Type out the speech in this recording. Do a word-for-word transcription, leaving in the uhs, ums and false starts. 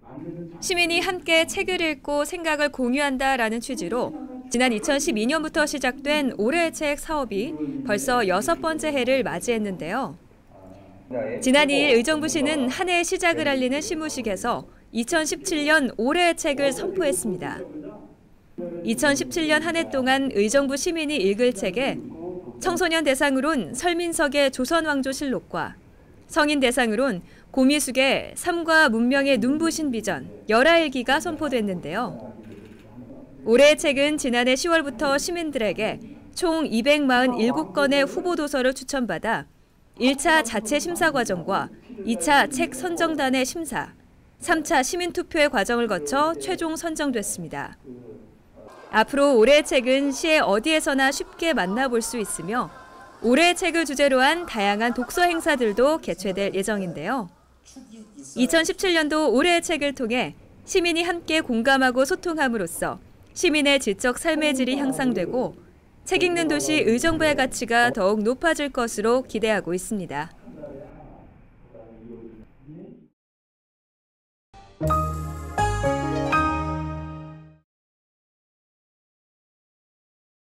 시민이 함께 책을 읽고 생각을 공유한다라는 취지로 지난 이천십이 년부터 시작된 올해의 책 사업이 벌써 여섯 번째 해를 맞이했는데요. 지난 이 일 의정부시는 한 해의 시작을 알리는 시무식에서 이천십칠 년 올해의 책을 선포했습니다. 이천십칠 년 한 해 동안 의정부 시민이 읽을 책에 청소년 대상으론 설민석의 조선왕조실록과 성인 대상으론 고미숙의 삶과 문명의 눈부신 비전 열아홉 기가 선포됐는데요. 올해의 책은 지난해 시월부터 시민들에게 총 이백사십칠 건의 후보 도서를 추천받아 일 차 자체 심사 과정과 이 차 책 선정단의 심사, 삼 차 시민투표의 과정을 거쳐 최종 선정됐습니다. 앞으로 올해의 책은 시의 어디에서나 쉽게 만나볼 수 있으며 올해의 책을 주제로 한 다양한 독서 행사들도 개최될 예정인데요. 이천십칠 년도 올해의 책을 통해 시민이 함께 공감하고 소통함으로써 시민의 지적 삶의 질이 향상되고 책 읽는 도시 의정부의 가치가 더욱 높아질 것으로 기대하고 있습니다.